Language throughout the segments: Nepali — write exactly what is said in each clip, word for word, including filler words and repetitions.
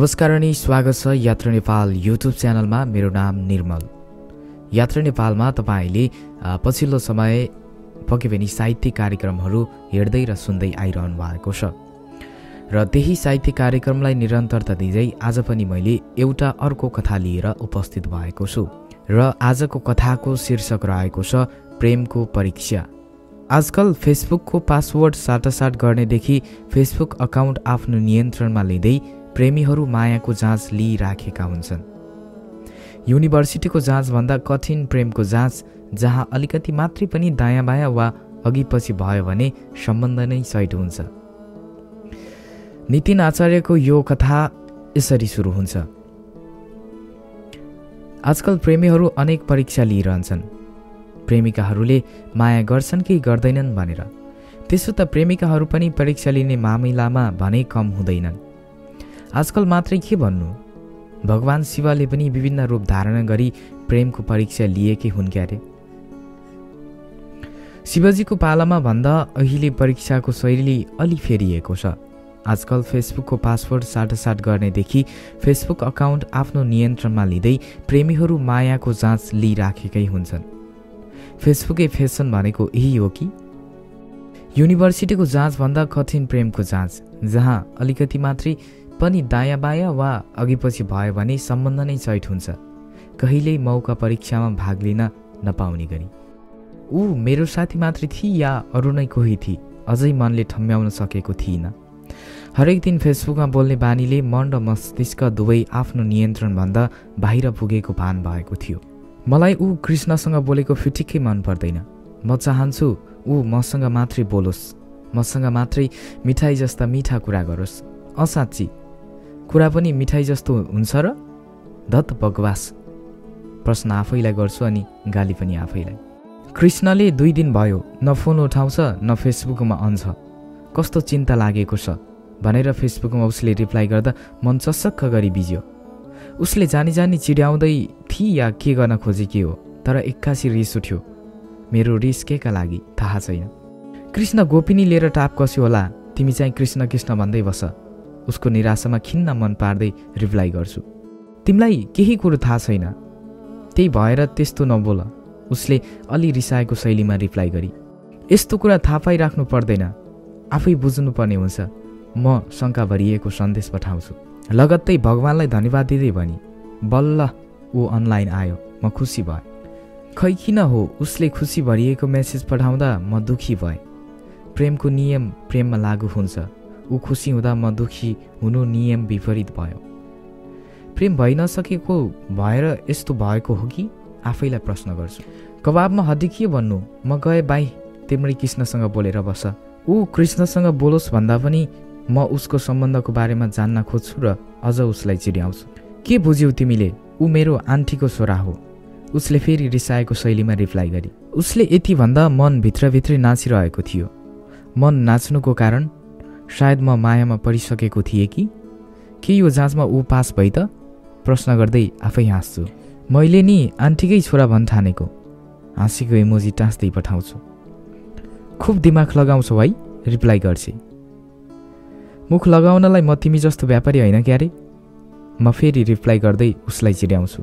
नमस्कार अनि स्वागत छ यात्रा नेपाल युट्युब च्यानलमा। मेरो नाम निर्मल। यात्रा नेपालमा तपाईले पछिल्लो समय पक्कै पनि साहित्यिक कार्यक्रमहरू हेर्दै र सुन्दै आइरहनु भएको छ र त्यही साहित्यिक कार्यक्रमलाई निरन्तरता दिँदै आज पनि मैले एउटा अर्को कथा लिएर उपस्थित भएको छु र आजको कथाको शीर्षक रहेको छ प्रेमको परीक्षा। आजकल फेसबुकको पासवर्ड साटासाट गर्नेदेखि फेसबुक अकाउन्ट आफ्नो नियन्त्रणमा लिँदै प्रेमीहरू मायाको जाँच लिइराखेका हुन्छन्। युनिभर्सिटीको जाँचभन्दा कठिन प्रेमको जाँच, जहाँ अलिकति मात्रै पनि दायाँ बायाँ वा अघि पछि भयो भने सम्बन्ध नै सैट हुन्छ। नितिन आचार्यको यो कथा यसरी सुरु हुन्छ। आजकल प्रेमीहरू अनेक परीक्षा लिइरहन्छन्, प्रेमिकाहरूले माया गर्छन् कि गर्दैनन् भनेर। त्यसो त प्रेमिकाहरू पनि परीक्षा लिने मामिलामा भने कम हुँदैनन्। आजकल मात्रै के भन्नु, भगवान शिवले पनि विभिन्न रूप धारण गरी प्रेमको परीक्षा लिएकै हुन् क्यारे। शिवजीको पालामा भन्दा अहिले परीक्षाको शैली अलि फेरिएको छ। आजकल फेसबुकको पासवर्ड साटासाट गर्नेदेखि फेसबुक अकाउन्ट आफ्नो नियन्त्रणमा लिँदै प्रेमीहरू मायाको जाँच लिइराखेकै हुन्छन्। फेसबुकै फेसन भनेको यही हो कि? युनिभर्सिटीको जाँचभन्दा कठिन प्रेमको जाँच, जहाँ अलिकति मात्रै पनि दायाँ बायाँ वा अघि पछि भयो भने सम्बन्ध नै सैट हुन्छ, कहिल्यै मौका परीक्षामा भाग लिन नपाउने गरी। ऊ मेरो साथी मात्रै थिए या अरू नै कोही थिए, अझै मनले ठम्ब्याउन सकेको थिइनँ। हरेक दिन फेसबुकमा बोल्ने बानीले मन र मस्तिष्क दुवै आफ्नो नियन्त्रणभन्दा बाहिर पुगेको भान भएको थियो। मलाई ऊ कृष्णसँग बोलेको फिटिक्कै मन पर्दैन। म चाहन्छु ऊ मसँग मात्रै बोलोस्, मसँग मात्रै मिठाई जस्ता मिठा कुरा गरोस्। असाँच्ची कुरा पनि मिठाई जस्तो हुन्छ र? धत बकवास प्रश्न आफैलाई गर्छु अनि गाली पनि आफैलाई। कृष्णले दुई दिन भयो न फोन उठाउँछ न फेसबुकमा अन्छ। कस्तो चिन्ता लागेको छ भनेर फेसबुकमा उसले रिप्लाई गर्दा मन चसक्क गरी बिज्यो। उसले जानी जानी चिड्याउँदै थिए या के गर्न खोजेकी हो, तर एक्कासी रिस उठ्यो। मेरो रिस केका लागि थाहा छैन। कृष्ण गोपिनी लिएर टाप कस्यो होला, तिमी चाहिँ कृष्ण कृष्ण भन्दै बस। उसको निराशामा खिन्न मन पार्दै रिप्लाई गर्छु, तिमीलाई केही कुरो थाहा छैन, त्यही भएर त्यस्तो नबोल। उसले अलि रिसाएको शैलीमा रिप्लाई गरी, यस्तो कुरा थाहा पाइराख्नु पर्दैन, आफै बुझ्नुपर्ने हुन्छ। म शङ्का भरिएको सन्देश पठाउँछु। लगत्तै भगवानलाई धन्यवाद दिँदै भनी, बल्ल ऊ अनलाइन आयो, म खुसी भएँ। खै किन हो उसले खुसी भरिएको मेसेज पठाउँदा म दुखी भएँ। प्रेमको नियम प्रेममा लागू हुन्छ। ऊ खुसी हुँदा म दुखी हुनु नियम विपरीत भयो। प्रेम भइ नसकेको भएर यस्तो भएको हो कि? आफैलाई प्रश्न गर्छु। कबाबमा हड्डी के भन्नु, म गए बाई, तिम्रै कृष्णसँग बोलेर बस। ऊ कृष्णसँग बोलोस् भन्दा पनि म उसको सम्बन्धको बारेमा जान्न खोज्छु र अझ उसलाई चिड्याउँछु। के बुझ्यौ तिमीले? ऊ मेरो आन्टीको छोरा हो। उसले फेरि रिसाएको शैलीमा रिप्लाई गरी। उसले यति भन्दा मन भित्रभित्रै नाचिरहेको थियो। मन नाच्नुको कारण सायद म मायामा परिसकेको थिएँ कि? के यो जाँचमा ऊ पास भई त? प्रश्न गर्दै आफै हाँस्छु। मैले नि आन्टीकै छोरा भन् ठानेको। हाँसीको इमोजी टाँस्दै पठाउँछु। खुब दिमाग लगाउँछौ है, रिप्लाई गर्छे। मुख लगाउनलाई म तिमी जस्तो व्यापारी होइन क्यारे? म फेरि रिप्लाई गर्दै उसलाई चिड्याउँछु।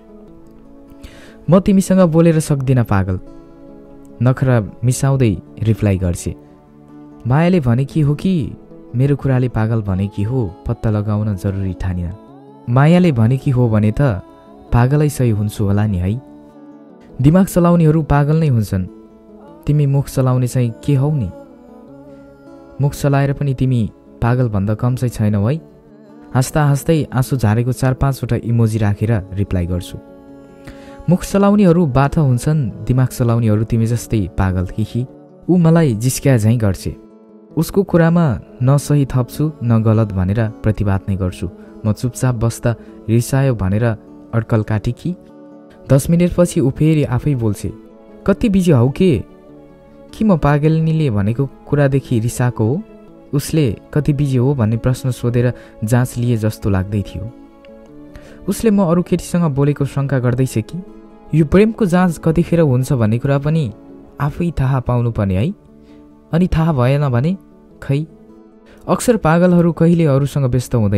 म तिमीसँग बोलेर सक्दिनँ पागल। नखरा मिसाउँदै रिप्लाई गर्छे। मायाले भनेकी हो कि मेरो कुराले पागल भनेकी हो, पत्ता लगाउन जरुरी ठानिन। मायाले भनेकी हो भने त पागलै सही हुन्छु होला नि है। दिमाग चलाउनेहरू पागल नै हुन्छन्। तिमी मुख चलाउने चाहिँ के हौ नि? मुख चलाएर पनि तिमी पागल भन्दा कम चाहिँ छैनौ है। हाँस्दा हाँस्दै आँसु झारेको चार पाँचवटा इमोजी राखेर रिप्लाई गर्छु। मुख चलाउनेहरू बाठा हुन्छन्, दिमाग चलाउनेहरू तिमी जस्तै पागल कि? ऊ मलाई जिस्क्या झैँ गर्छे। उसको कुरामा न सही थप्छु न गलत भनेर प्रतिवाद नै गर्छु। म चुपचाप बस्दा रिसायो भनेर अड्कल काटे कि? दस मिनटपछि ऊ फेरि आफै बोल्छे, कति बिजी हौ के? कि म पागलनीले भनेको कुरादेखि रिसाएको हो? उसले कति बिजी हो भन्ने प्रश्न सोधेर जाँच लिए जस्तो लाग्दै थियो। उसले म अरू केटीसँग बोलेको शङ्का गर्दैछ कि? यो प्रेमको जाँच कतिखेर हुन्छ भन्ने कुरा पनि आफै थाहा पाउनुपर्ने है। अनि थाहा भएन भने खै। अक्सर पागलहरू कहिले अरूसँग व्यस्त हुँदैनन्,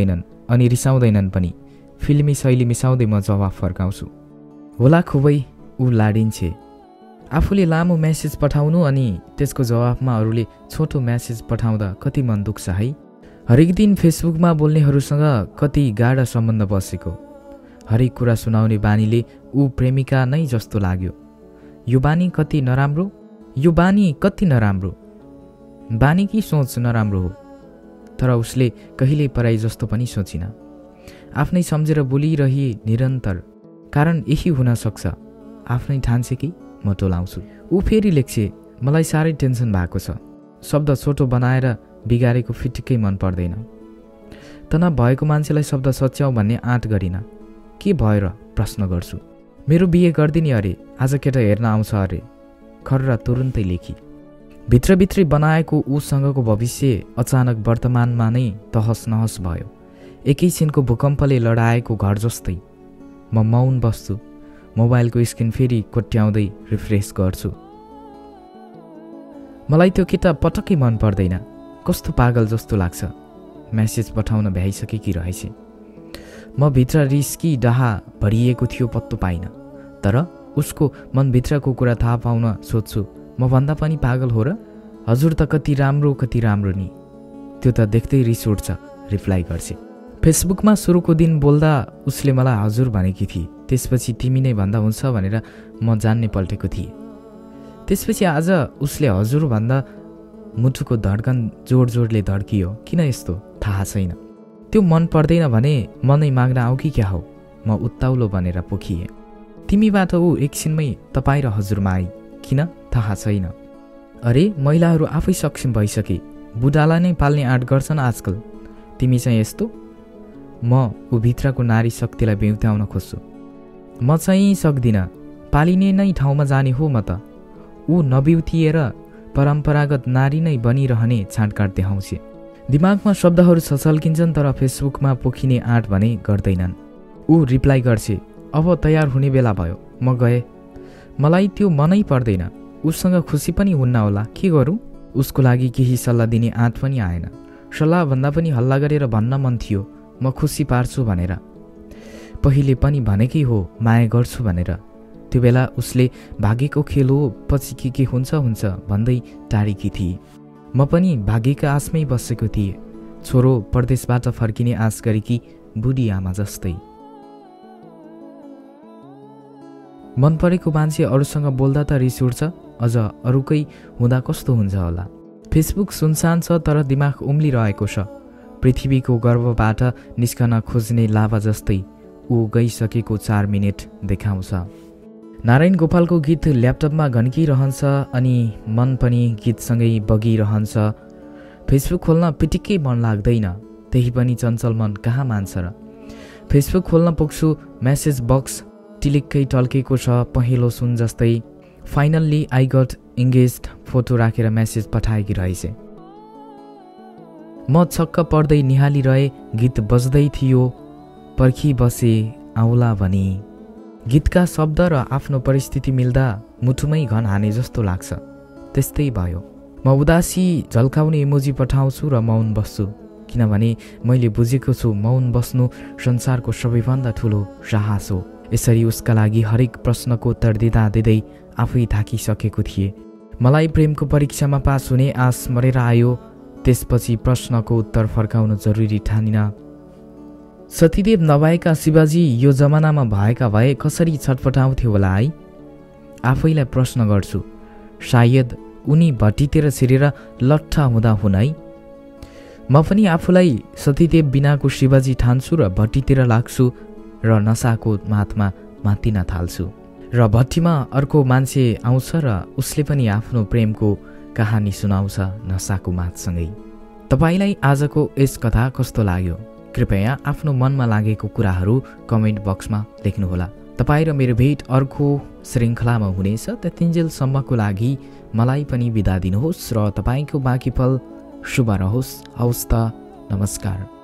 अनि रिसाउँदैनन् पनि। फिल्मी शैली मिसाउँदै म जवाफ फर्काउँछु। होला खुबै ऊ लाडिन्छे। आफूले लामो मेसेज पठाउनु अनि त्यसको जवाफमा अरूले छोटो मेसेज पठाउँदा कति मन दुख्छ है। हरेक दिन फेसबुकमा बोल्नेहरूसँग कति गाढा सम्बन्ध बसेको। हरेक कुरा सुनाउने बानीले ऊ प्रेमिका नै जस्तो लाग्यो। यो बानी कति नराम्रो यो बानी कति नराम्रो बानी कि सोच नराम्रो हो। तर उसले कहिल्यै पराई जस्तो पनि सोचिन। आफ्नै सम्झेर बोलिरहे निरन्तर। कारण यही हुन सक्छ। आफ्नै ठान्छे कि म टोलाउँछु। ऊ फेरि लेख्छे, मलाई साह्रै टेन्सन भएको छ। शब्द छोटो बनाएर बिगारेको फिटिक्कै मन पर्दैन। तनाव भएको मान्छेलाई शब्द सच्याउ भन्ने आँट गरिन। के भयो र प्रश्न गर्छु। मेरो बिहे गर्दिनी अरे, आज केटा हेर्न आउँछ अरे। खर्रा तुरुन्तै लेखी। भित्रभित्रै बनाएको उसँगको भविष्य अचानक वर्तमानमा नै तहस नहस भयो। एकैछिनको भूकम्पले लडाएको घर जस्तै। म मौन बस्छु। मोबाइलको स्क्रिन फेरि कोट्याउँदै रिफ्रेस गर्छु। मलाई त्यो केटा पटक्कै मन पर्दैन। कस्तो पागल जस्तो लाग्छ। मेसेज पठाउन भ्याइसकेकी रहेछ। म भित्र रिस्की डाहा भरिएको थियो पत्तो पाइन। तर उसको मनभित्रको कुरा थाहा पाउन सोध्छु, म भन्दा पनि पागल हो र? हजुर त कति राम्रो कति राम्रो नि। त्यो त देख्दै रिस उठ्छ, रिप्लाई गर्छ। फेसबुकमा सुरुको दिन बोल्दा उसले मलाई हजुर भनेकी थिए। त्यसपछि तिमी नै भन्दा हुन्छ भनेर म जान्ने पल्टेको थिएँ। त्यसपछि आज उसले हजुर भन्दा मुटुको धड्कन जोड जोडले धड्कियो। किन यस्तो थाहा छैन। त्यो मन पर्दैन भने मनै माग्न आऊ कि क्या हो। म उत्ताउलो बनेर पोखिएँ। तिमीबाट ऊ एकछिनमै तपाईँ र हजुरमा आई। किन थाहा छैन। अरे महिलाहरू आफै सक्षम भइसके। बुढालाई नै पाल्ने आँट गर्छन् आजकल। तिमी चाहिँ यस्तो। म ऊ भित्रको नारी शक्तिलाई बेउत्याउन खोज्छु। म चाहिँ सक्दिनँ। पालिने नै ठाउँमा जाने हो म त। ऊ नबिउतिएर परम्परागत नारी नै बनिरहने छाँटकाट देखाउँछे। दिमागमा शब्दहरू छचल्किन्छन् तर फेसबुकमा पोखिने आँट भने गर्दैनन्। ऊ रिप्लाई गर्छे, अब तयार हुने बेला भयो, म गए। मलाई त्यो मनै पर्दैन। उसँग खुसी पनि हुन्न होला, के गरौँ। उसको लागि केही सल्लाह दिने आँट पनि आएन। सल्लाह भन्दा पनि हल्ला गरेर भन्न मन थियो, म खुसी पार्छु भनेर। पहिले पनि भनेकै हो माया गर्छु भनेर। त्यो बेला उसले भागेको खेल हो, पछि के के हुन्छ हुन्छ भन्दै टाढेकी थिए। म पनि भाग्यका आशमै बसेको थिएँ। छोरो परदेशबाट फर्किने आश गरेकी बुढी आमा जस्तै। मन परेको मान्छे अरूसँग बोल्दा त रिस उठ्छ, अझ अरूकै हुँदा कस्तो हुन्छ होला। फेसबुक सुनसान छ तर दिमाग उम्लिरहेको छ। पृथ्वीको गर्भबाट निस्कन खोज्ने लाभा जस्तै ऊ गइसकेको चार मिनट देखाउँछ। नारायण गोपालको गीत ल्यापटपमा घन्किरहन्छ अनि मन पनि गीतसँगै बगिरहन्छ। फेसबुक खोल्न पिटिक्कै मन लाग्दैन। त्यही पनि चञ्चल मन कहाँ मान्छ र। फेसबुक खोल्न पुग्छु, मेसेज बक्स टिलिक्कै टल्केको छ पहेँलो सुन जस्तै। Finally I got engaged photo राखेर मेसेज पठाएकी रहेछ। म छक्क पर्दै निहालिरहे। गीत बज्दै थियो, पर्खी बसे आउला भनी। गीतका शब्द र आफ्नो परिस्थिति मिल्दा मुठुमै घन हाने जस्तो लाग्छ। त्यस्तै भयो। म उदासी झल्काउने इमोजी पठाउँछु र मौन बस्छु। किनभने मैले बुझेको छु मौन बस्नु संसारको सबैभन्दा ठुलो साहस हो। यसरी उसका लागि हरेक प्रश्नको उत्तर दिँदा दिँदै आफै थाकिसकेको थिएँ। मलाई प्रेमको परीक्षामा पास हुने आश मरेर आयो। त्यसपछि प्रश्नको उत्तर फर्काउन जरुरी ठानिन। सतीदेव नभएका शिवाजी यो जमानामा भएका भए कसरी छटपटाउँथे होला है। आफैलाई प्रश्न गर्छु, सायद उनी भट्टीतिर छिरेर लट्ठा हुँदा हुन् है। म पनि आफूलाई सतीदेव बिनाको शिवाजी ठान्छु र भट्टीतिर लाग्छु र नसाको माथमा मातिन थाल्छु। र भट्टीमा अर्को मान्छे आउँछ र उसले पनि आफ्नो प्रेमको कहानी सुनाउँछ नसाको माथसँगै। तपाईलाई आजको यस कथा कस्तो लाग्यो? कृपया आफ्नो मनमा लागेको कुराहरू कमेन्ट बक्समा लेख्नुहोला। तपाईँ र मेरो भेट अर्को श्रृङ्खलामा हुनेछ। त्यतिन्जेलसम्मको लागि मलाई पनि बिदा दिनुहोस् र तपाईँको बाँकी पल शुभ रहोस्। हवस् त, नमस्कार।